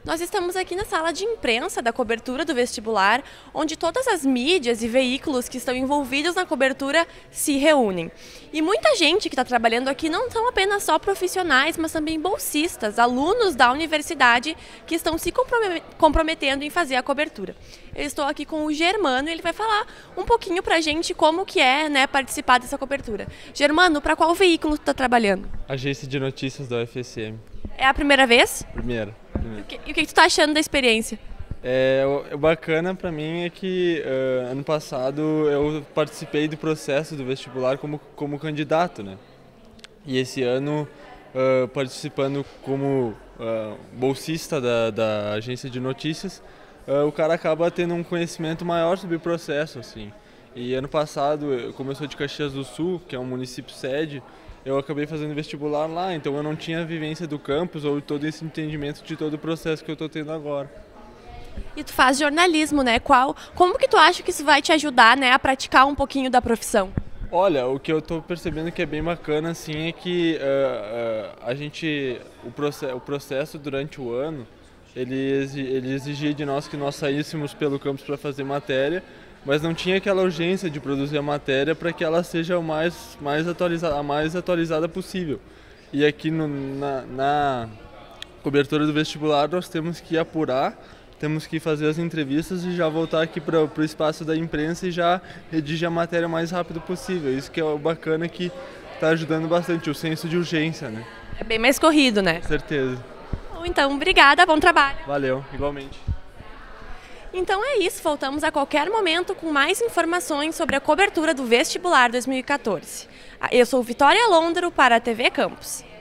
Nós estamos aqui na sala de imprensa da cobertura do vestibular, onde todas as mídias e veículos que estão envolvidos na cobertura se reúnem. E muita gente que está trabalhando aqui não são apenas só profissionais, mas também bolsistas, alunos da universidade que estão se comprometendo em fazer a cobertura. Eu estou aqui com o Germano e ele vai falar um pouquinho pra gente como que é, né, participar dessa cobertura. Germano, para qual veículo tu está trabalhando? Agência de notícias da UFSM. É a primeira vez? Primeira. E o que tu tá achando da experiência? O bacana para mim é que ano passado eu participei do processo do vestibular como candidato, né? E esse ano participando como bolsista da agência de notícias, o cara acaba tendo um conhecimento maior sobre o processo, assim. E ano passado, como eu sou de Caxias do Sul, que é um município sede, eu acabei fazendo vestibular lá, então eu não tinha a vivência do campus ou todo esse entendimento de todo o processo que eu estou tendo agora. E tu faz jornalismo, né? Como que tu acha que isso vai te ajudar, né, a praticar um pouquinho da profissão? Olha, o que eu estou percebendo que é bem bacana assim é que o processo durante o ano ele exigia de nós que nós saíssemos pelo campus para fazer matéria, mas não tinha aquela urgência de produzir a matéria para que ela seja a mais atualizada possível. E aqui na cobertura do vestibular nós temos que apurar, temos que fazer as entrevistas e já voltar aqui para o espaço da imprensa e já redigir a matéria o mais rápido possível. Isso que é o bacana, que está ajudando bastante, o senso de urgência, né? É bem mais corrido, né? Com certeza. Bom, então, obrigada, bom trabalho. Valeu, igualmente. Então é isso, voltamos a qualquer momento com mais informações sobre a cobertura do vestibular 2014. Eu sou Vitória Londro para a TV Campus.